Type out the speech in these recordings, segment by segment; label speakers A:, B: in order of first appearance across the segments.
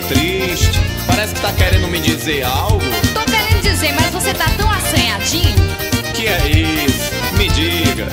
A: triste. Parece que tá querendo me dizer algo.
B: Tô querendo dizer, mas você tá tão assanhadinho.
A: Que é isso? Me diga.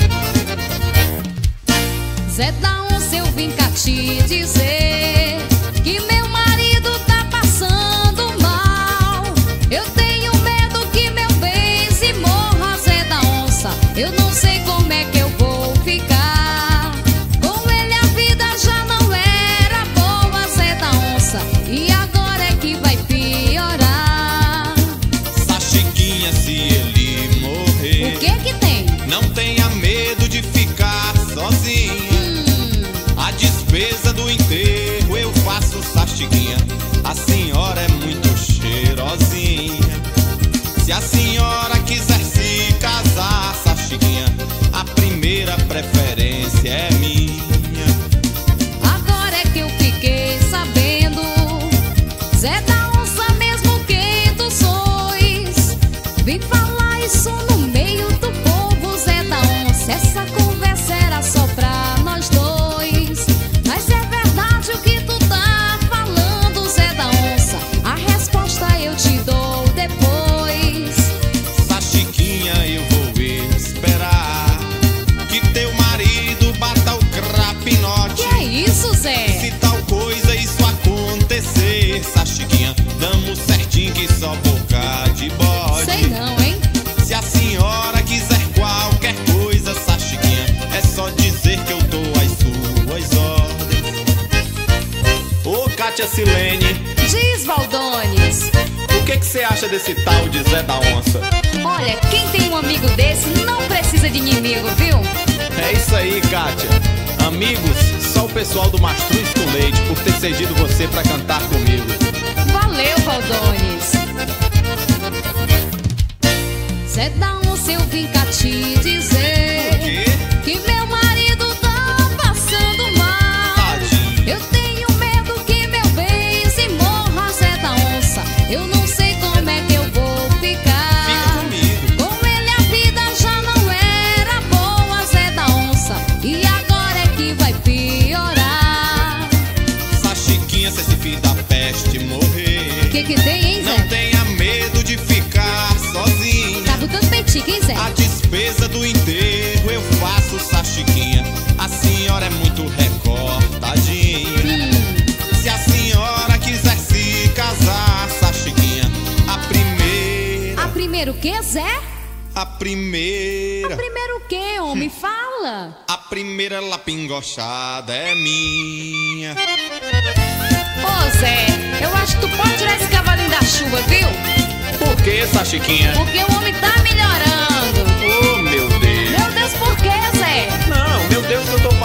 B: Zé da Onça, eu vim cá te dizer que meu marido tá passando mal. Eu tenho medo que meu bem se morra, Zé da Onça. Eu não sei como é que eu vou ficar. Com ele a vida já não era boa, Zé da Onça, e agora é que vai piorar.
A: Sachiquinha, se ele morrer,
B: O que que tem?
A: não tenha medo de ficar sozinha. A despesa do enterro eu faço, Sachiquinha. A senhora é muito cheirosinha. Se a senhora quiser se casar, Sachiquinha, a primeira preferência é minha.
B: Agora é que eu fiquei sabendo, Zé da Onça, mesmo quem tu sois, vim falar isso no meio do povo, Zé da Onça. Essa conversa era só pra nós dois. Mas é verdade o que tu tá falando, Zé da Onça. A resposta eu te dou depois.
A: Sachiquinha, eu vou esperar que teu marido bata o crapinote.
B: Que é isso, Zé?
A: Se tal coisa isso acontecer, Sachiquinha, damos certinho que só boca de bode.
B: Sei não, hein?
A: Se a senhora quiser qualquer coisa, Sachiquinha, é só dizer que eu dou as suas ordens. Ô, Kátia Silene,
B: Diz, Valdones.
A: o que você acha desse tal de Zé da Onça?
B: Olha, quem tem um amigo desse não precisa de inimigo, viu?
A: É isso aí, Kátia. Amigos, só o pessoal do Mastruz com Leite por ter cedido você pra cantar comigo.
B: Valeu, Valdones. Zé da Onça, eu vim cá te dizer que meu marido tá passando mal.
A: Tadinho.
B: Eu tenho medo que meu bem se morra, Zé da Onça. Eu não sei como é que eu vou ficar.
A: Fica comigo.
B: Com ele a vida já não era boa, Zé da Onça, e agora é que vai piorar.
A: Sachiquinha, se esse filho da peste morrer,
B: Que tem, hein, Zé?
A: não tenha medo de ficar sozinha.
B: Tá botando peitica, hein, Zé?
A: A despesa do enterro eu faço, Sachiquinha. A senhora é muito recortadinha. Se a senhora quiser se casar, Sachiquinha, a primeira.
B: A primeiro o que, Zé?
A: A primeira.
B: Primeiro o que, homem? Fala.
A: A primeira lapingochada é minha.
B: Ô, Zé, eu acho que tu pode tirar esse cavalinho da chuva, viu?
A: Por que, Sachiquinha?
B: Porque o homem tá melhorando.
A: Oh, meu Deus.
B: Meu Deus, por quê, Zé?
A: Não, meu Deus, que eu tô